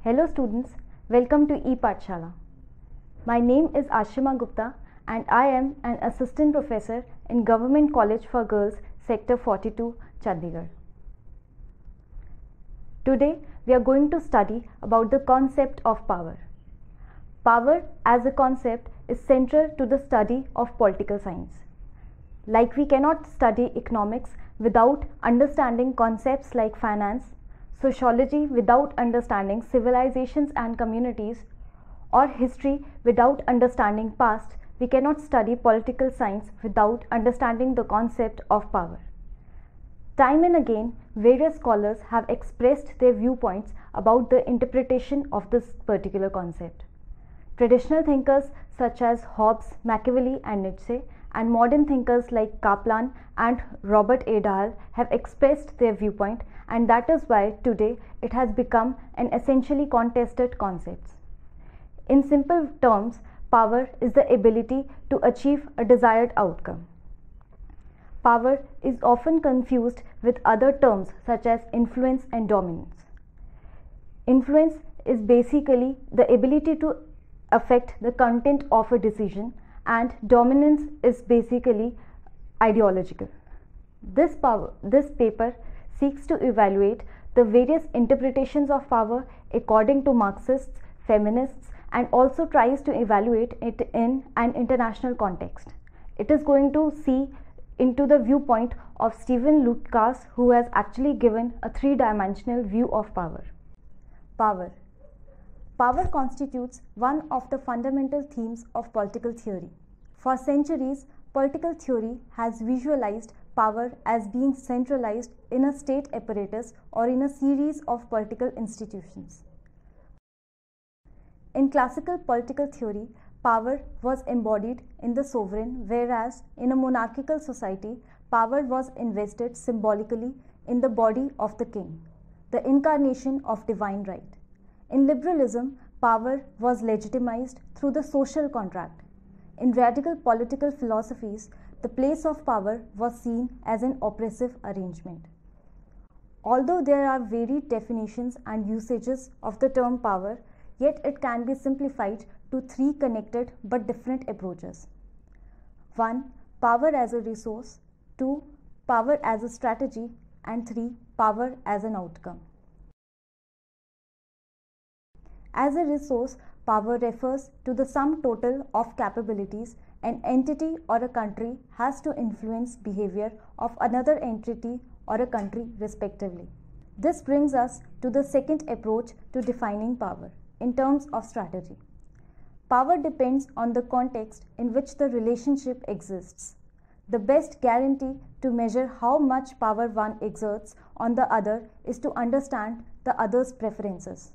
Hello students, welcome to ePathshala. My name is Ashima Gupta and I am an assistant professor in Government College for Girls, Sector 42, Chandigarh. Today we are going to study about the concept of power. Power as a concept is central to the study of political science. Like we cannot study economics without understanding concepts like finance, sociology without understanding civilizations and communities, or history without understanding past, we cannot study political science without understanding the concept of power. Time and again, various scholars have expressed their viewpoints about the interpretation of this particular concept. Traditional thinkers such as Hobbes, Machiavelli and Nietzsche, and modern thinkers like Kaplan and Robert A. Dahl have expressed their viewpoint, and that is why today it has become an essentially contested concept. In simple terms, power is the ability to achieve a desired outcome. Power is often confused with other terms such as influence and dominance. Influence is basically the ability to affect the content of a decision, and dominance is basically ideological. This paper seeks to evaluate the various interpretations of power according to Marxists, feminists, and also tries to evaluate it in an international context. It is going to see into the viewpoint of Stephen Lucas, who has actually given a three-dimensional view of power. Power constitutes one of the fundamental themes of political theory. For centuries, political theory has visualized power as being centralized in a state apparatus or in a series of political institutions. In classical political theory, power was embodied in the sovereign, whereas in a monarchical society, power was invested symbolically in the body of the king, the incarnation of divine right. In liberalism, power was legitimized through the social contract. In radical political philosophies, the place of power was seen as an oppressive arrangement. Although there are varied definitions and usages of the term power, yet it can be simplified to three connected but different approaches. 1. Power as a resource. 2. Power as a strategy. And 3. Power as an outcome. As a resource, power refers to the sum total of capabilities an entity or a country has to influence behavior of another entity or a country respectively. This brings us to the second approach to defining power in terms of strategy. Power depends on the context in which the relationship exists. The best guarantee to measure how much power one exerts on the other is to understand the other's preferences.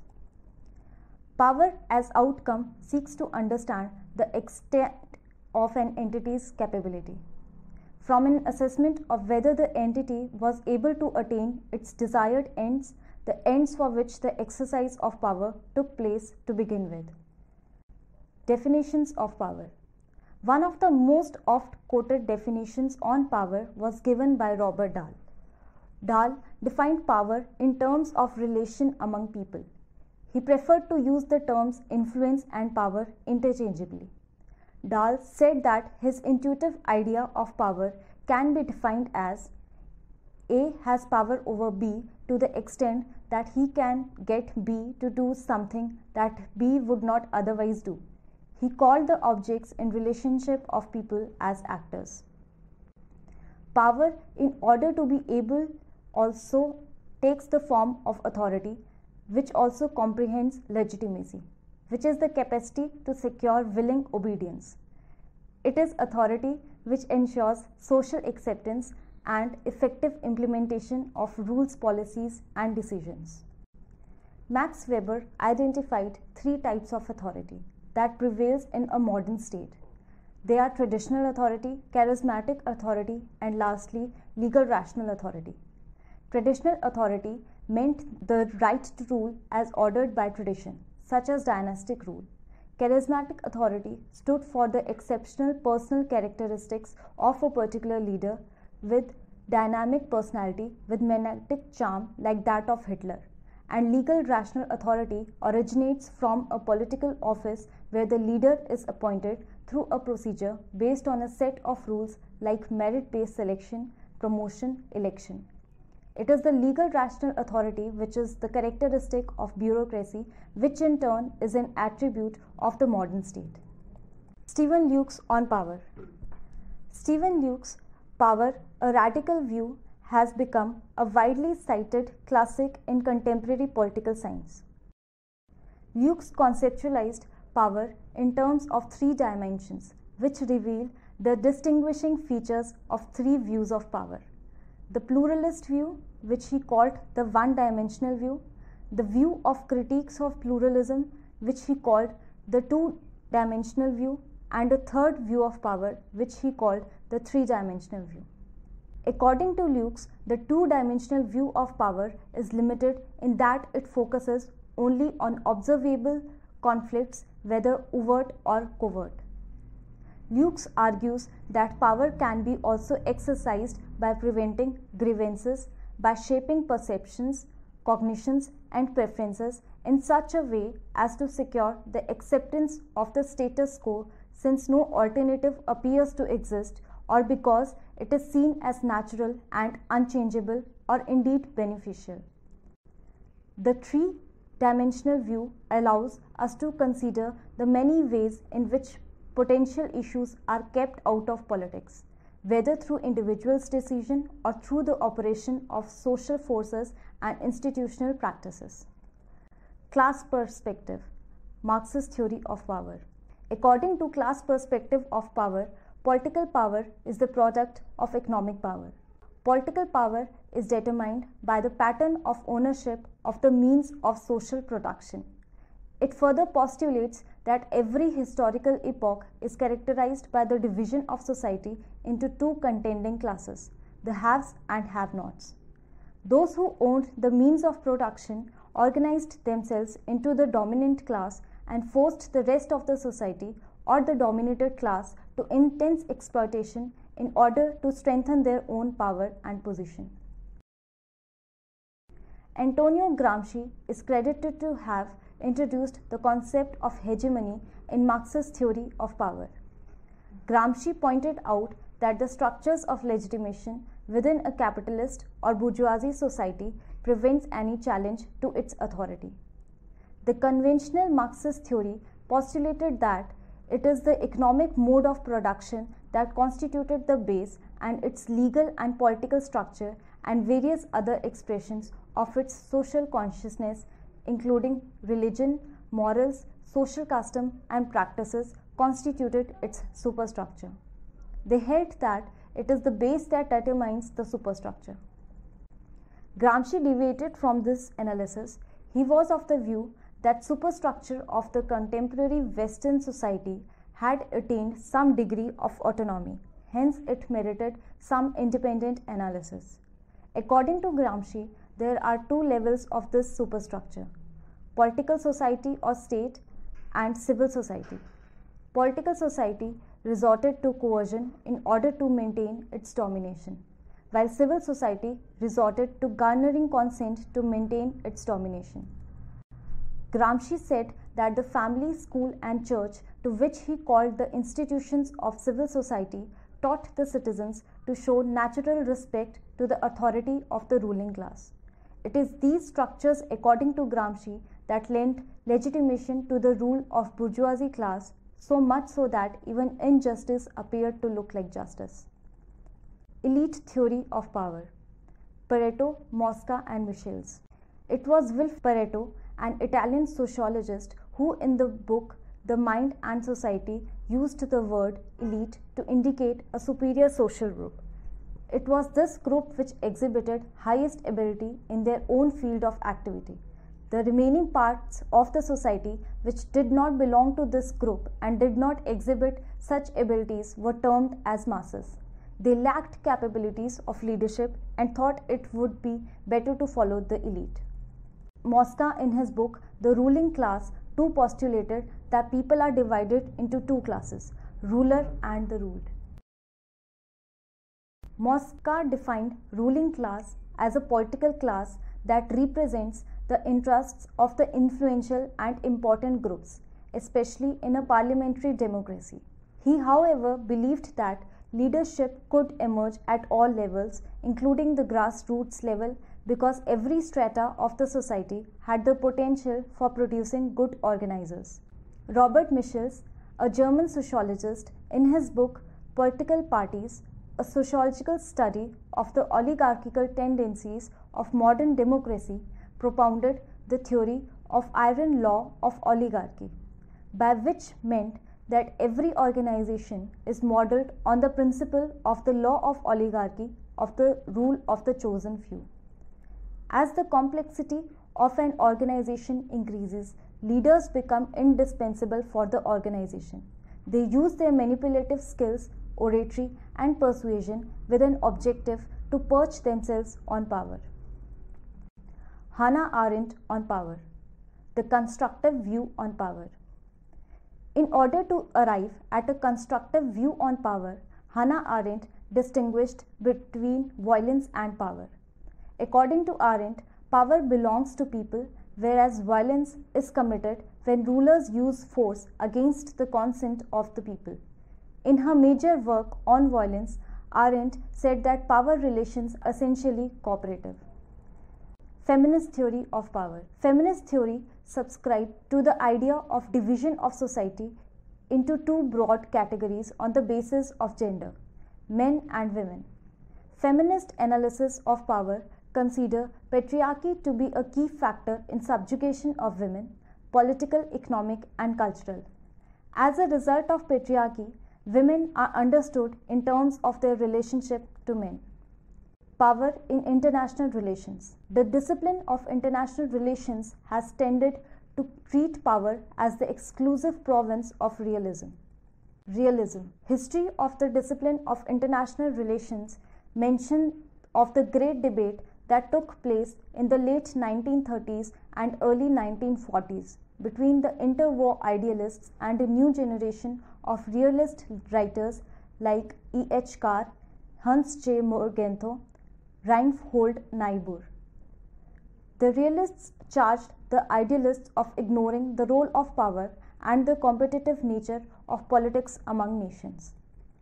Power as outcome seeks to understand the extent of an entity's capability. From an assessment of whether the entity was able to attain its desired ends, the ends for which the exercise of power took place to begin with. Definitions of power. One of the most oft quoted definitions on power was given by Robert Dahl. Dahl defined power in terms of relation among people. He preferred to use the terms influence and power interchangeably. Dahl said that his intuitive idea of power can be defined as A has power over B to the extent that he can get B to do something that B would not otherwise do. He called the objects in relationship of people as actors. Power, in order to be able, also takes the form of authority, which also comprehends legitimacy, which is the capacity to secure willing obedience. It is authority which ensures social acceptance and effective implementation of rules, policies, and decisions. Max Weber identified three types of authority that prevails in a modern state. They are traditional authority, charismatic authority, and lastly, legal rational authority. Traditional authority meant the right to rule as ordered by tradition, such as dynastic rule. Charismatic authority stood for the exceptional personal characteristics of a particular leader with dynamic personality with magnetic charm like that of Hitler, and legal rational authority originates from a political office where the leader is appointed through a procedure based on a set of rules like merit-based selection, promotion, election. It is the legal rational authority which is the characteristic of bureaucracy, which in turn is an attribute of the modern state. Stephen Luke's on power. Stephen Luke's Power, a Radical View has become a widely cited classic in contemporary political science. Luke's conceptualized power in terms of three dimensions, which reveal the distinguishing features of three views of power: the pluralist view, which he called the one-dimensional view; the view of critiques of pluralism, which he called the two-dimensional view; and a third view of power, which he called the three-dimensional view. According to Luke's, the two-dimensional view of power is limited in that it focuses only on observable conflicts, whether overt or covert. Luke's argues that power can be also exercised by preventing grievances, by shaping perceptions, cognitions, and preferences in such a way as to secure the acceptance of the status quo, since no alternative appears to exist, or because it is seen as natural and unchangeable, or indeed beneficial. The three-dimensional view allows us to consider the many ways in which potential issues are kept out of politics, whether through individuals' decision or through the operation of social forces and institutional practices. Class perspective, Marxist theory of power. According to class perspective of power, political power is the product of economic power. Political power is determined by the pattern of ownership of the means of social production. It further postulates that every historical epoch is characterized by the division of society into two contending classes, the haves and have-nots. Those who owned the means of production organized themselves into the dominant class and forced the rest of the society or the dominated class to intense exploitation in order to strengthen their own power and position. Antonio Gramsci is credited to have introduced the concept of hegemony in Marxist theory of power. Gramsci pointed out that the structures of legitimation within a capitalist or bourgeoisie society prevents any challenge to its authority. The conventional Marxist theory postulated that it is the economic mode of production that constituted the base, and its legal and political structure and various other expressions of its social consciousness, including religion, morals, social custom, and practices, constituted its superstructure. They held that it is the base that determines the superstructure. Gramsci deviated from this analysis. He was of the view that superstructure of the contemporary Western society had attained some degree of autonomy, hence it merited some independent analysis. According to Gramsci, there are two levels of this superstructure: political society or state and civil society. Political society resorted to coercion in order to maintain its domination, while civil society resorted to garnering consent to maintain its domination. Gramsci said that the family, school, and church, to which he called the institutions of civil society, taught the citizens to show natural respect to the authority of the ruling class. It is these structures, according to Gramsci, that lent legitimation to the rule of bourgeoisie class, so much so that even injustice appeared to look like justice. Elite theory of power, Pareto, Mosca, and Michels. It was Wilf Pareto, an Italian sociologist, who in the book The Mind and Society used the word elite to indicate a superior social group. It was this group which exhibited highest ability in their own field of activity. The remaining parts of the society which did not belong to this group and did not exhibit such abilities were termed as masses. They lacked capabilities of leadership and thought it would be better to follow the elite. Mosca, in his book The Ruling Class, too postulated that people are divided into two classes, ruler and the ruled. Mosca defined ruling class as a political class that represents the interests of the influential and important groups, especially in a parliamentary democracy. He, however, believed that leadership could emerge at all levels, including the grassroots level, because every strata of the society had the potential for producing good organizers. Robert Michels, a German sociologist, in his book Political Parties, a sociological study of the oligarchical tendencies of modern democracy, propounded the theory of iron law of oligarchy, by which meant that every organization is modeled on the principle of the law of oligarchy, of the rule of the chosen few. As the complexity of an organization increases, leaders become indispensable for the organization. They use their manipulative skills, oratory, and persuasion with an objective to perch themselves on power. Hannah Arendt on power. The constructive view on power. In order to arrive at a constructive view on power, Hannah Arendt distinguished between violence and power. According to Arendt, power belongs to people, whereas violence is committed when rulers use force against the consent of the people. In her major work on violence, Arendt said that power relations are essentially cooperative. Feminist theory of power. Feminist theory subscribed to the idea of division of society into two broad categories on the basis of gender, men and women. Feminist analysis of power consider patriarchy to be a key factor in subjugation of women, political, economic, and cultural. As a result of patriarchy, women are understood in terms of their relationship to men. Power in international relations. The discipline of international relations has tended to treat power as the exclusive province of realism. Realism. History of the discipline of international relations mention of the great debate that took place in the late 1930s and early 1940s between the interwar idealists and a new generation of realist writers like E. H. Carr, Hans J. Morgenthau, Reinhold Niebuhr. The realists charged the idealists of ignoring the role of power and the competitive nature of politics among nations.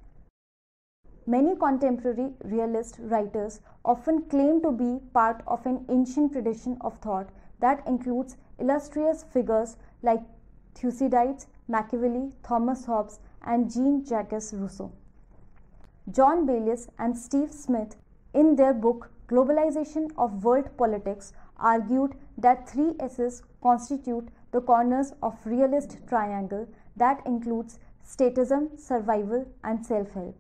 Many contemporary realist writers often claim to be part of an ancient tradition of thought that includes illustrious figures like Thucydides, Machiavelli, Thomas Hobbes, and Jean-Jacques Rousseau. John Bayliss and Steve Smith, in their book Globalization of World Politics, argued that three S's constitute the corners of realist triangle that includes statism, survival, and self-help.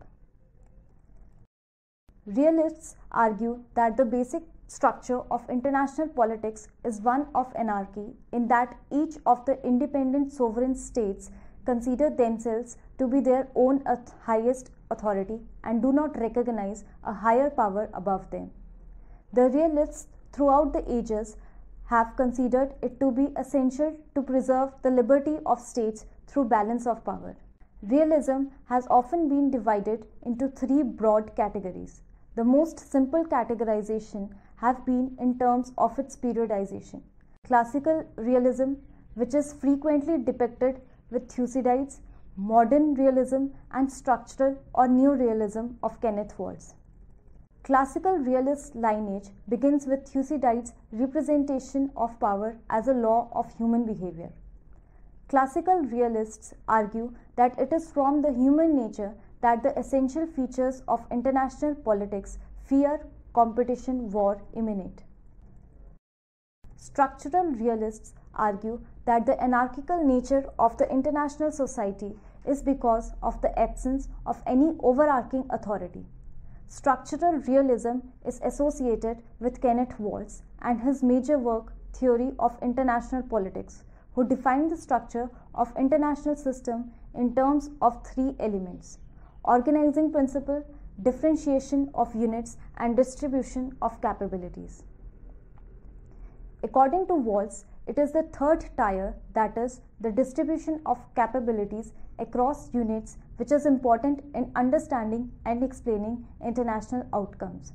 Realists argue that the basic structure of international politics is one of anarchy, in that each of the independent sovereign states consider themselves to be their own highest authority and do not recognize a higher power above them. The realists throughout the ages have considered it to be essential to preserve the liberty of states through balance of power. Realism has often been divided into three broad categories. The most simple categorization have been in terms of its periodization. Classical realism, which is frequently depicted with Thucydides, modern realism, and structural or neorealism of Kenneth Waltz. Classical realist lineage begins with Thucydides' representation of power as a law of human behavior. Classical realists argue that it is from the human nature that the essential features of international politics, fear, competition, war, emanate. Structural realists argue that the anarchical nature of the international society is because of the absence of any overarching authority. Structural realism is associated with Kenneth Waltz and his major work, Theory of International Politics, who defined the structure of international system in terms of three elements: organizing principle, differentiation of units, and distribution of capabilities. According to Waltz, it is the third tier, that is, the distribution of capabilities across units, which is important in understanding and explaining international outcomes.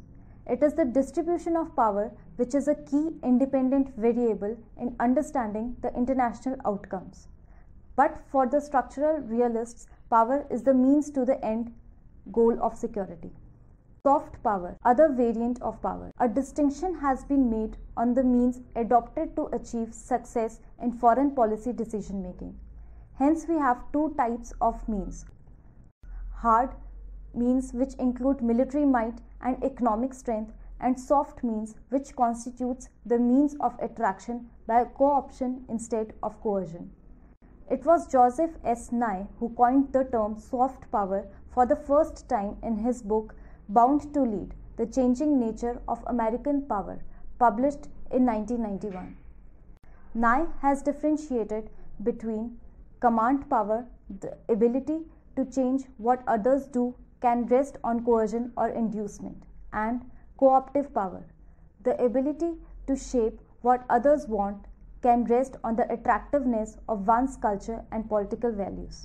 It is the distribution of power which is a key independent variable in understanding the international outcomes. But for the structural realists, power is the means to the end goal of security. Soft power, other variant of power. A distinction has been made on the means adopted to achieve success in foreign policy decision making. Hence, we have two types of means. Hard means which include military might and economic strength, and soft means which constitutes the means of attraction by co-option instead of coercion. It was Joseph S. Nye who coined the term soft power for the first time in his book Bound to Lead: The Changing Nature of American Power, published in 1991. Nye has differentiated between command power, the ability to change what others do can rest on coercion or inducement, and co-optive power, the ability to shape what others want can rest on the attractiveness of one's culture and political values.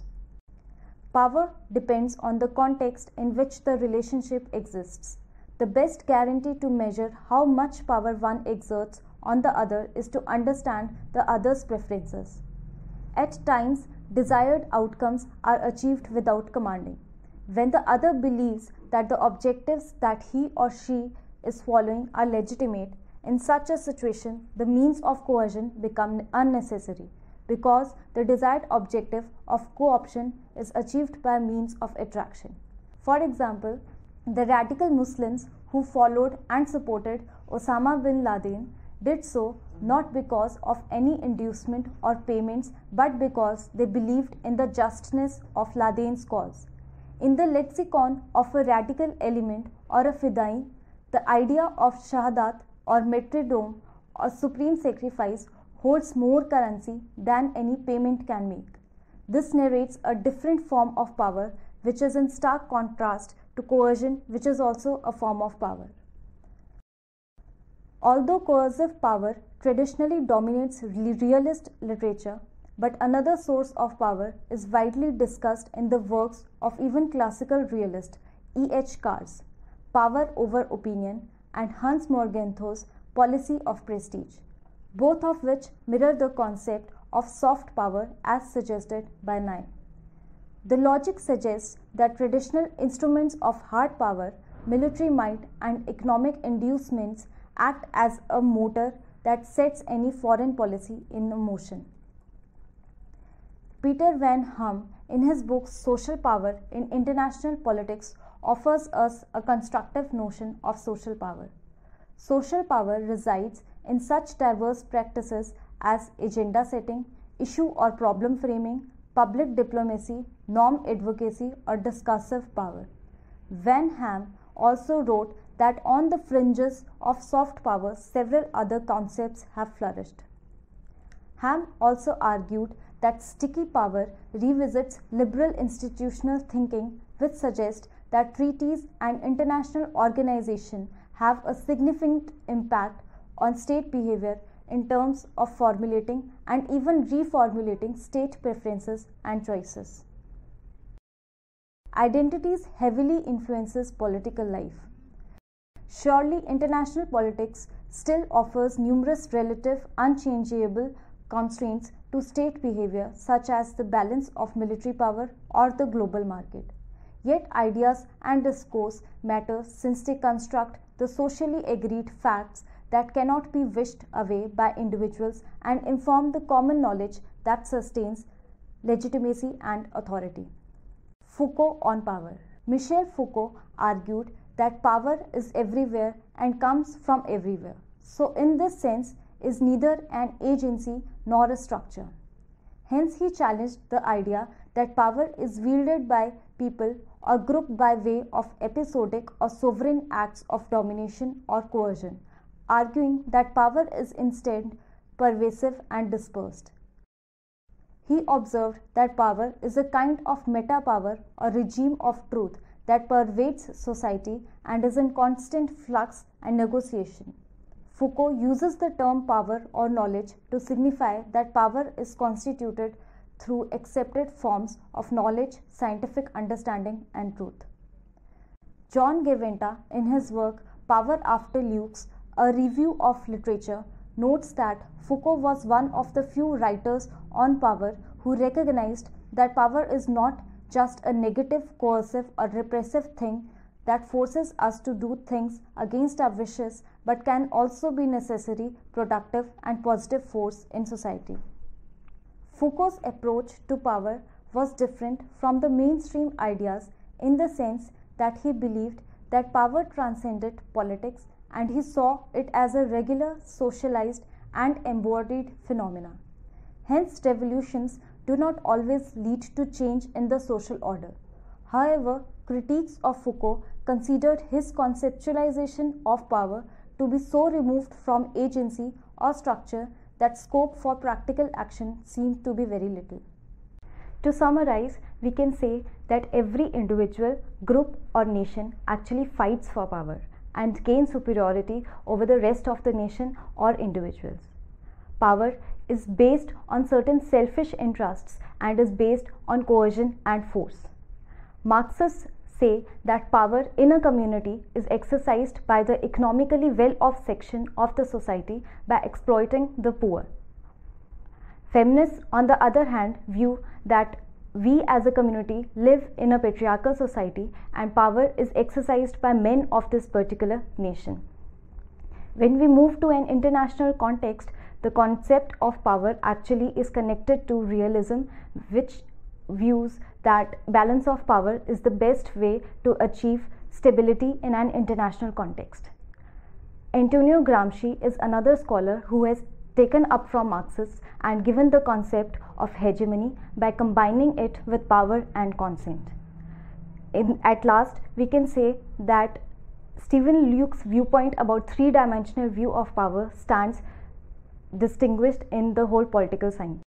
Power depends on the context in which the relationship exists. The best guarantee to measure how much power one exerts on the other is to understand the other's preferences. At times, desired outcomes are achieved without commanding. When the other believes that the objectives that he or she is following are legitimate, in such a situation, the means of coercion become unnecessary because the desired objective of co-option is achieved by means of attraction. For example, the radical Muslims who followed and supported Osama bin Laden did so not because of any inducement or payments but because they believed in the justness of Laden's cause. In the lexicon of a radical element or a fidai, the idea of shahadat or martyrdom or supreme sacrifice holds more currency than any payment can make. This narrates a different form of power which is in stark contrast to coercion, which is also a form of power. Although coercive power traditionally dominates realist literature, but another source of power is widely discussed in the works of even classical realist E. H. Carr's Power Over Opinion and Hans Morgenthau's Policy of Prestige, both of which mirror the concept of soft power as suggested by Nye. The logic suggests that traditional instruments of hard power, military might, and economic inducements act as a motor that sets any foreign policy in motion. Peter Van Hum, in his book Social Power in International Politics, offers us a constructive notion of social power. Social power resides in such diverse practices as agenda setting, issue or problem framing, public diplomacy, norm advocacy, or discursive power. Van Ham also wrote that on the fringes of soft power, several other concepts have flourished. Ham also argued that sticky power revisits liberal institutional thinking, which suggests that treaties and international organization have a significant impact on state behavior in terms of formulating and even reformulating state preferences and choices. Identities heavily influences political life. Surely, international politics still offers numerous relative unchangeable constraints to state behavior, such as the balance of military power or the global market. Yet ideas and discourse matter since they construct the socially agreed facts that cannot be wished away by individuals and inform the common knowledge that sustains legitimacy and authority. Foucault on power. Michel Foucault argued that power is everywhere and comes from everywhere. So, in this sense, is neither an agency nor a structure. Hence, he challenged the idea that power is wielded by people or grouped by way of episodic or sovereign acts of domination or coercion, arguing that power is instead pervasive and dispersed. He observed that power is a kind of meta-power or regime of truth that pervades society and is in constant flux and negotiation. Foucault uses the term power or knowledge to signify that power is constituted through accepted forms of knowledge, scientific understanding, and truth. John Gaventa, in his work Power After Lux, a review of literature, notes that Foucault was one of the few writers on power who recognized that power is not just a negative, coercive, or repressive thing that forces us to do things against our wishes, but can also be necessary, productive, and positive force in society. Foucault's approach to power was different from the mainstream ideas in the sense that he believed that power transcended politics and he saw it as a regular, socialized, and embodied phenomena. Hence, revolutions do not always lead to change in the social order. However, critiques of Foucault considered his conceptualization of power to be so removed from agency or structure that scope for practical action seemed to be very little. To summarize, we can say that every individual, group, or nation actually fights for power and gains superiority over the rest of the nation or individuals. Power is based on certain selfish interests and is based on coercion and force. Marxists say that power in a community is exercised by the economically well-off section of the society by exploiting the poor. Feminists, on the other hand, view that we as a community live in a patriarchal society and power is exercised by men of this particular nation. When we move to an international context, the concept of power actually is connected to realism, which views that balance of power is the best way to achieve stability in an international context. Antonio Gramsci is another scholar who has taken up from Marxists and given the concept of hegemony by combining it with power and consent. At last, we can say that Stephen Luke's viewpoint about three-dimensional view of power stands distinguished in the whole political science.